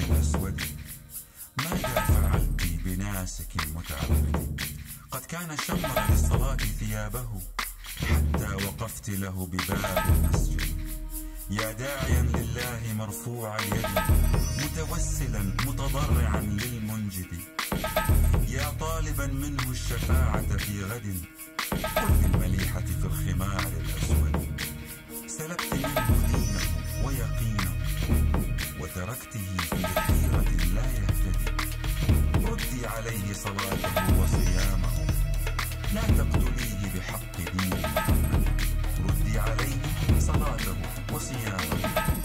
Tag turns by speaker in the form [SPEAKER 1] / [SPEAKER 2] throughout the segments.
[SPEAKER 1] الأسود. ماذا فعلت بناسك متعبد؟ قد كان شمر للصلاة ثيابه حتى وقفت له بباب المسجد. يا داعيا لله مرفوع اليد متوسلا متضرعا للمنجد. يا طالبا منه الشفاعة في غد قل للمليحة في الخمار الأسود. سلبت منه دينه ويقينه وتركته في حيرة لا يهتدي. ردي عليه صلاته وصيامه لا تقتليه بحق دين محمد. ردي عليه صلاته وصيامه.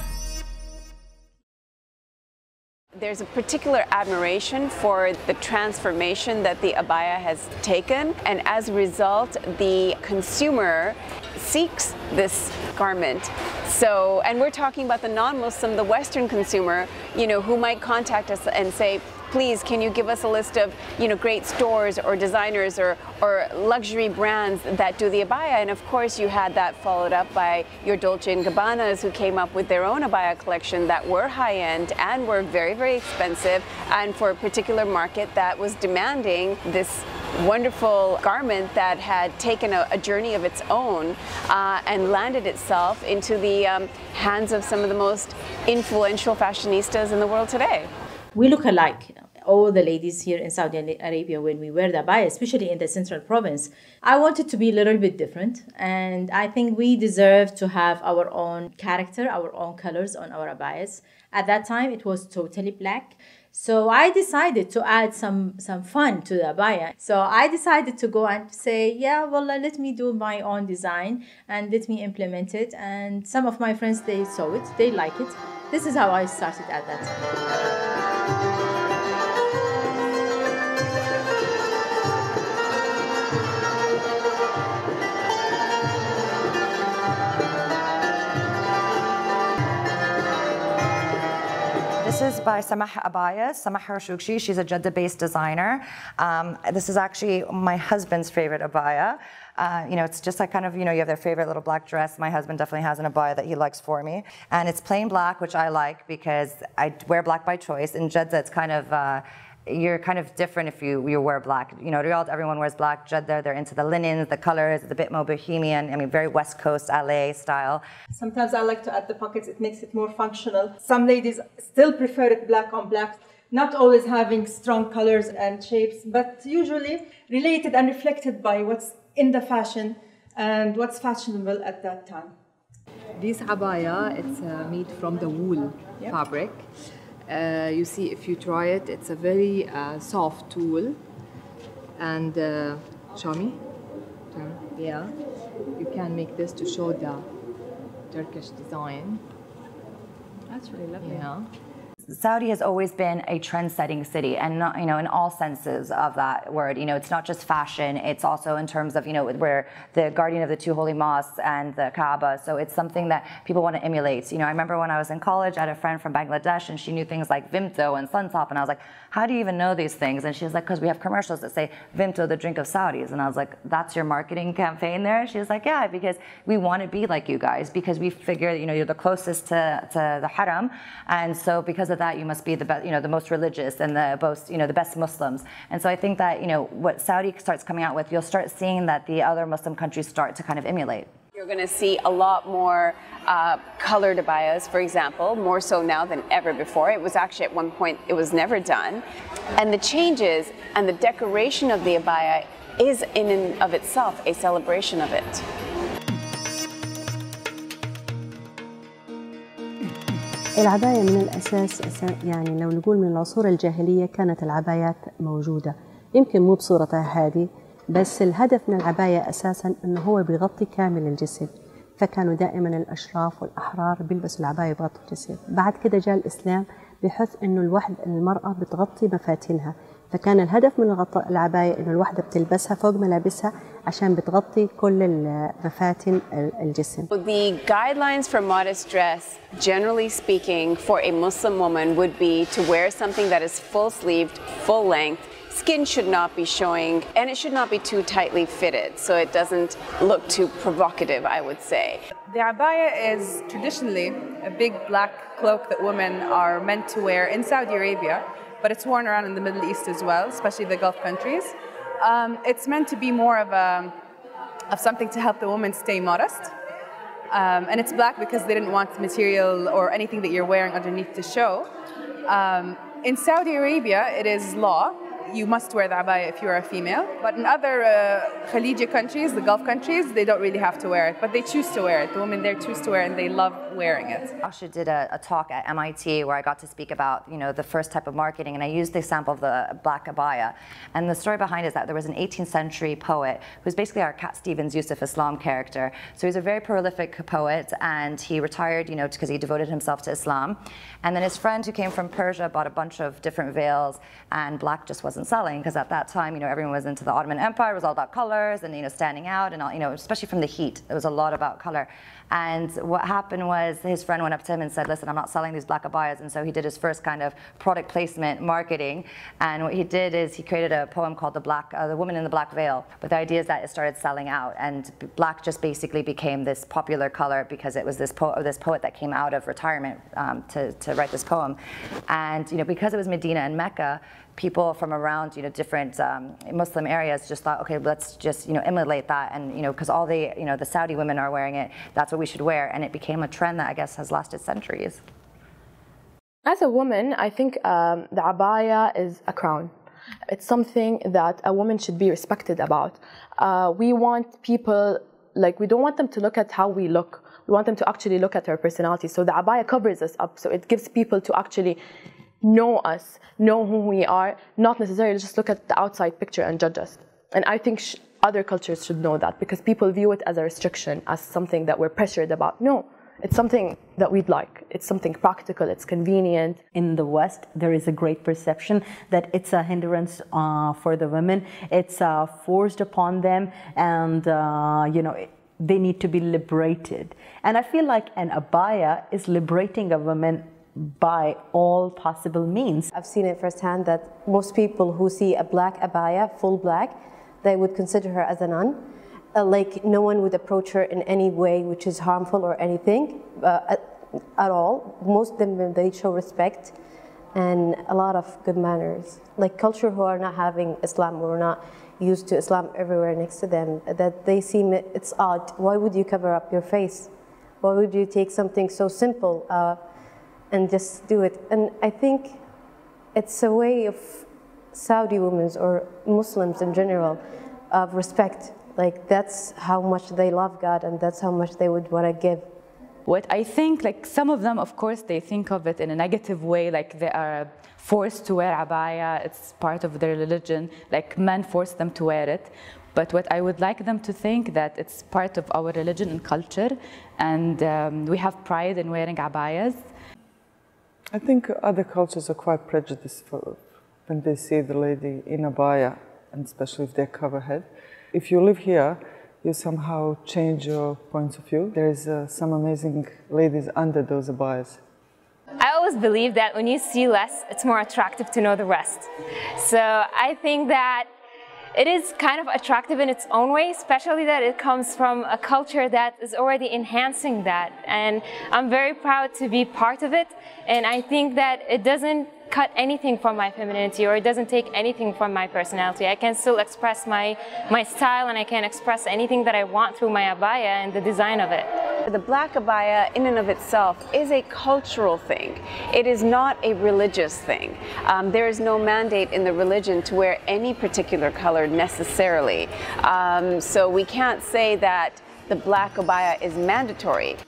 [SPEAKER 2] There's a particular admiration for the transformation that the abaya has taken, and as a result, the consumer seeks this garment. So, and we're talking about the non-Muslim, the Western consumer, who might contact us and say, please, can you give us a list of, great stores or designers or luxury brands that do the abaya? And of course, you had that followed up by your Dolce & Gabbanas, who came up with their own abaya collection that were high-end and were very, very expensive, and for a particular market that was demanding this wonderful garment that had taken a journey of its own and landed itself into the hands of some of the most influential fashionistas in the world today.
[SPEAKER 3] We look alike, all the ladies here in Saudi Arabia, when we wear the abaya, especially in the central province. I wanted to be a little bit different, and I think we deserve to have our own character, our own colors on our abayas. At that time, it was totally black. So I decided to add some fun to the abaya. So I decided to go and say, yeah, well, let me do my own design and let me implement it. And some of my friends, they saw it, they like it. This is how I started at that time.
[SPEAKER 4] This is by Samah Abaya, Samah Harshukshi. She's a Jeddah-based designer. This is actually my husband's favorite abaya. It's just like you have their favorite little black dress. My husband definitely has an abaya that he likes for me. And it's plain black, which I like because I wear black by choice. In Jeddah, it's you're kind of different if you wear black. Riyadh, everyone wears black. Jeddah, they're into the linens, the colors, it's a bit more bohemian. Very West Coast, LA style.
[SPEAKER 5] Sometimes I like to add the pockets. It makes it more functional. Some ladies still prefer it black on black, not always having strong colors and shapes, but usually related and reflected by what's in the fashion and what's fashionable at that time.
[SPEAKER 6] This abaya, it's made from the wool fabric. You see, if you try it, it's a very soft wool. And show me. Yeah, you can make this to show the Turkish design.
[SPEAKER 3] That's really lovely.
[SPEAKER 6] Yeah.
[SPEAKER 4] Saudi has always been a trend-setting city, and not, in all senses of that word. It's not just fashion; it's also in terms of we're the guardian of the two holy mosques and the Kaaba. So it's something that people want to emulate. I remember when I was in college, I had a friend from Bangladesh, and she knew things like Vimto and Suntop, and I was like, "How do you even know these things?" And she was like, "Because we have commercials that say Vimto, the drink of Saudis." And I was like, "That's your marketing campaign there?" She was like, "Yeah, because we want to be like you guys, because we figure you're the closest to the Haram, and so because of that, you must be the best, the most religious and the most, the best Muslims." And so I think that, what Saudi starts coming out with, you'll start seeing that the other Muslim countries start to kind of emulate.
[SPEAKER 2] You're going to see a lot more colored abayas, for example, more so now than ever before. It was actually at one point, it was never done. And the changes and the decoration of the abaya is in and of itself a celebration of it.
[SPEAKER 7] العباية من الأساس لو نقول من العصور الجاهلية كانت العبايات موجودة، يمكن مو بصورتها هذه، بس الهدف من العباية أساساً أنه هو بيغطي كامل الجسد، فكانوا دائماً الأشراف والأحرار بيلبسوا العباية بغطي الجسد. بعد كده جاء الإسلام بحث أنه المرأة بتغطي مفاتنها، فكان الهدف من العباية أنه الوحدة بتلبسها فوق ملابسها عشان بتغطي كل مفاتن الجسم.
[SPEAKER 2] The guidelines for modest dress, generally speaking, for a Muslim woman would be to wear something that is full-sleeved, full-length, skin should not be showing, and it should not be too tightly fitted, so it doesn't look too provocative, I would say.
[SPEAKER 8] The abaya is traditionally a big black cloak that women are meant to wear in Saudi Arabia, but it's worn around in the Middle East as well, especially the Gulf countries. It's meant to be more of something to help the woman stay modest. And it's black because they didn't want the material or anything that you're wearing underneath to show. In Saudi Arabia, it is law. You must wear the abaya if you're a female. But in other Khaliji countries, the Gulf countries, they don't really have to wear it. But they choose to wear it. The women there choose to wear it, and they love wearing it.
[SPEAKER 4] I actually did a talk at MIT where I got to speak about, the first type of marketing, and I used the example of the black abaya. And the story behind it is that there was an 18th century poet who's basically our Cat Stevens Yusuf Islam character. So he's a very prolific poet, and he retired, because he devoted himself to Islam. And then his friend who came from Persia bought a bunch of different veils, and black just wasn't selling, because at that time, everyone was into the Ottoman Empire. It was all about colors and, standing out, and all, especially from the heat. It was a lot about color. And what happened was his friend went up to him and said, listen, I'm not selling these black abayas. And so he did his first kind of product placement marketing. And what he did is he created a poem called The Woman in the Black Veil. But the idea is that it started selling out. And black just basically became this popular color because it was this poet that came out of retirement to write this poem. And because it was Medina and Mecca, people from around different Muslim areas just thought, okay, let's just emulate that, and because all the Saudi women are wearing it, that's what we should wear, and it became a trend that I guess has lasted centuries.
[SPEAKER 9] As a woman, I think the abaya is a crown. It's something that a woman should be respected about. We want people, we don't want them to look at how we look. We want them to actually look at our personality. So the abaya covers us up, so it gives people to actually know us, know who we are, not necessarily just look at the outside picture and judge us. And I think other cultures should know that, because people view it as a restriction, as something that we're pressured about. No, it's something that we'd like. It's something practical, it's convenient.
[SPEAKER 10] In the West, there is a great perception that it's a hindrance for the women. It's forced upon them, and they need to be liberated. And I feel like an abaya is liberating a woman by all possible means.
[SPEAKER 11] I've seen it firsthand that most people who see a black abaya, full black, they would consider her as a nun. No one would approach her in any way which is harmful or anything at all. Most of them, they show respect and a lot of good manners. Culture who are not having Islam or not used to Islam everywhere next to them, that they seem it's odd. Why would you cover up your face? Why would you take something so simple and just do it? And I think it's a way of Saudi women or Muslims in general of respect. That's how much they love God, and that's how much they would want to give.
[SPEAKER 12] What I think, some of them, of course, they think of it in a negative way, they are forced to wear abaya, it's part of their religion, men force them to wear it. But what I would like them to think that it's part of our religion and culture, and we have pride in wearing abayas.
[SPEAKER 13] I think other cultures are quite prejudiced when they see the lady in abaya, and especially if they're cover head. If you live here, you somehow change your point of view. There's some amazing ladies under those abayas.
[SPEAKER 14] I always believe that when you see less, it's more attractive to know the rest. So I think that it is kind of attractive in its own way, especially that it comes from a culture that is already enhancing that. And I'm very proud to be part of it. And I think that it doesn't cut anything from my femininity, or it doesn't take anything from my personality. I can still express my style, and I can express anything that I want through my abaya and the design of it.
[SPEAKER 2] The black abaya in and of itself is a cultural thing. It is not a religious thing. There is no mandate in the religion to wear any particular color necessarily. So we can't say that the black abaya is mandatory.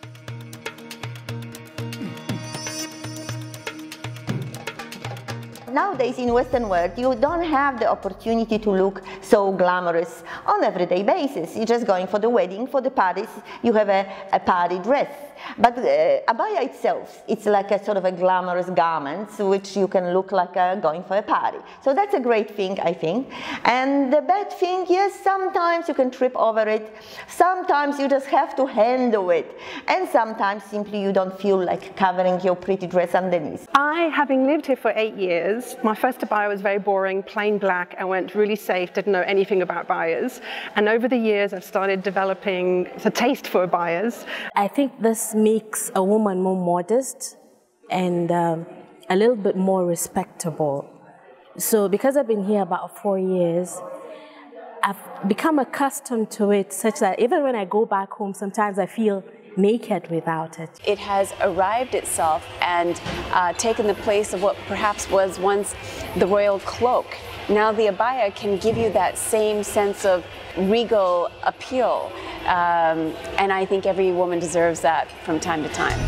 [SPEAKER 15] Nowadays in Western world, you don't have the opportunity to look so glamorous on everyday basis. You're just going for the wedding, for the parties, you have a party dress. But abaya itself, it's like a sort of a glamorous garment which you can look like going for a party. So that's a great thing, I think. And the bad thing, yes, sometimes you can trip over it. Sometimes you just have to handle it. and sometimes simply you don't feel like covering your pretty dress underneath.
[SPEAKER 16] Having lived here for 8 years, my first abaya was very boring, plain black. I went really safe, didn't know anything about abayas. And over the years, I've started developing a taste for abayas.
[SPEAKER 17] I think this makes a woman more modest and a little bit more respectable. So because I've been here about 4 years, I've become accustomed to it such that even when I go back home, sometimes I feel naked without it.
[SPEAKER 2] It has arrived itself and taken the place of what perhaps was once the royal cloak. Now the abaya can give you that same sense of regal appeal, and I think every woman deserves that from time to time.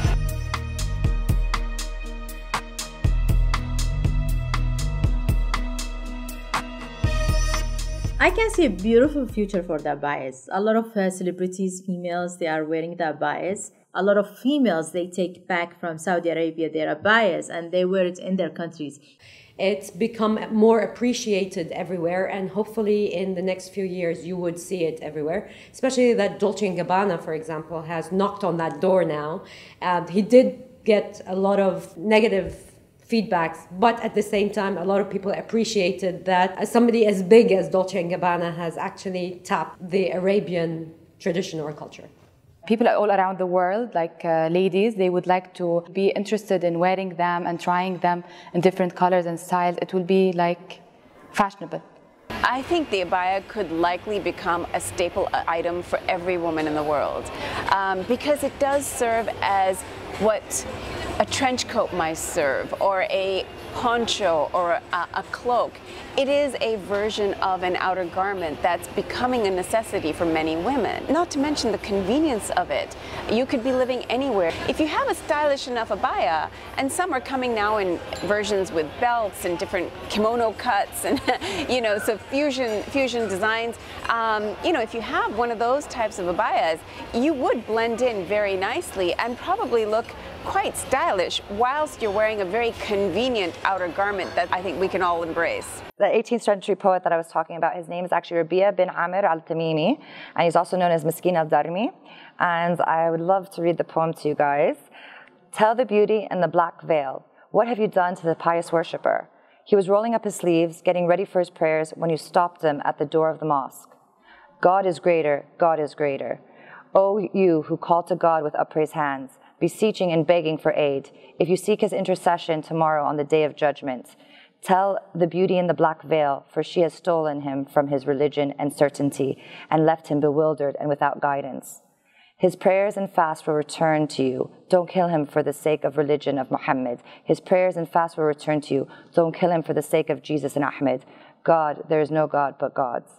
[SPEAKER 3] I can see a beautiful future for the abayas. A lot of celebrities, females, they are wearing the abayas. A lot of females, they take back from Saudi Arabia their abayas and they wear it in their countries.
[SPEAKER 18] It's become more appreciated everywhere, and hopefully in the next few years you would see it everywhere. Especially that Dolce & Gabbana, for example, has knocked on that door now. He did get a lot of negative feedbacks, but at the same time, a lot of people appreciated that somebody as big as Dolce & Gabbana has actually tapped the Arabian tradition or culture.
[SPEAKER 12] People all around the world, like ladies, they would like to be interested in wearing them and trying them in different colors and styles. It will be like fashionable.
[SPEAKER 2] I think the abaya could likely become a staple item for every woman in the world because it does serve as what a trench coat might serve, or a poncho, or a cloak. It is a version of an outer garment that's becoming a necessity for many women. Not to mention the convenience of it. You could be living anywhere. If you have a stylish enough abaya, and some are coming now in versions with belts and different kimono cuts and you know, so fusion designs. You know, if you have one of those types of abayas, you would blend in very nicely and probably look quite stylish whilst you're wearing a very convenient outer garment that I think we can all embrace.
[SPEAKER 4] The 18th century poet that I was talking about, his name is actually Rabia bin Amir al-Tamimi, and he's also known as Miskin al-Darmi. And I would love to read the poem to you guys. Tell the beauty in the black veil, what have you done to the pious worshipper? He was rolling up his sleeves, getting ready for his prayers when you stopped him at the door of the mosque. God is greater, God is greater. O you who call to God with upraised hands, beseeching and begging for aid, if you seek his intercession tomorrow on the day of judgment, tell the beauty in the black veil, for she has stolen him from his religion and certainty and left him bewildered and without guidance. His prayers and fast will return to you. Don't kill him for the sake of religion of Muhammad. His prayers and fast will return to you. Don't kill him for the sake of Jesus and Ahmed. God, there is no God but God's.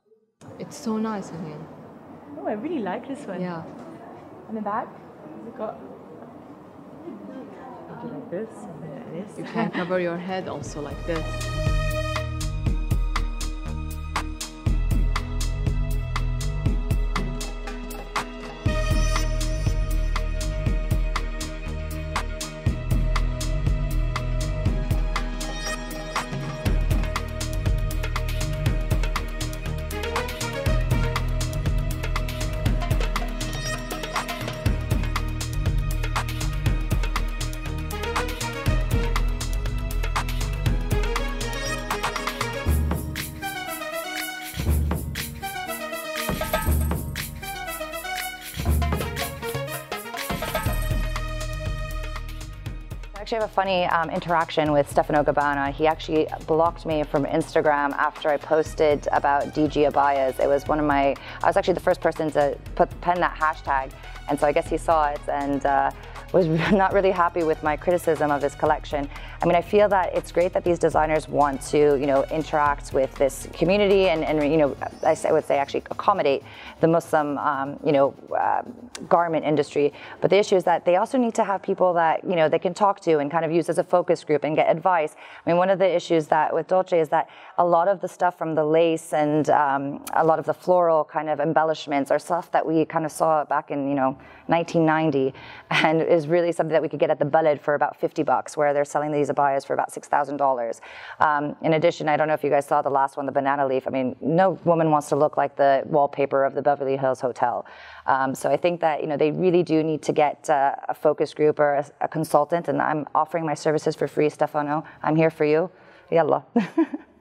[SPEAKER 6] It's so nice in here.
[SPEAKER 3] Oh, I really like this one.
[SPEAKER 6] Yeah.
[SPEAKER 3] And the back? Got like this, and then like this.
[SPEAKER 6] You can cover your head also like this.
[SPEAKER 4] I actually have a funny interaction with Stefano Gabbana. He actually blocked me from Instagram after I posted about DG Abayas. It was one of my, I was actually the first person to pen that hashtag, and so I guess he saw it and was not really happy with my criticism of his collection. I mean, I feel that it's great that these designers want to, you know, interact with this community and you know, I would say actually accommodate the Muslim, you know, garment industry. But the issue is that they also need to have people that, you know, they can talk to and kind of use as a focus group and get advice. I mean, one of the issues that with Dolce is that a lot of the stuff from the lace and a lot of the floral kind of embellishments are stuff that we kind of saw back in, you know, 1990, and is really something that we could get at the Balad for about $50, where they're selling these abayas for about $6,000. In addition, I don't know if you guys saw the last one, the banana leaf. I mean, no woman wants to look like the wallpaper of the Beverly Hills Hotel. So I think that they really do need to get a focus group or a consultant, and I'm offering my services for free, Stefano. I'm here for you. Yalla.